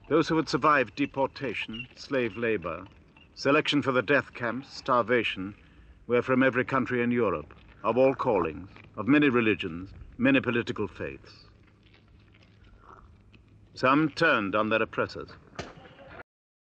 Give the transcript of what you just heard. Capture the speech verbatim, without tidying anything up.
Those who had survived deportation, slave labor, selection for the death camps, starvation, were from every country in Europe, of all callings, of many religions, many political faiths. Some turned on their oppressors.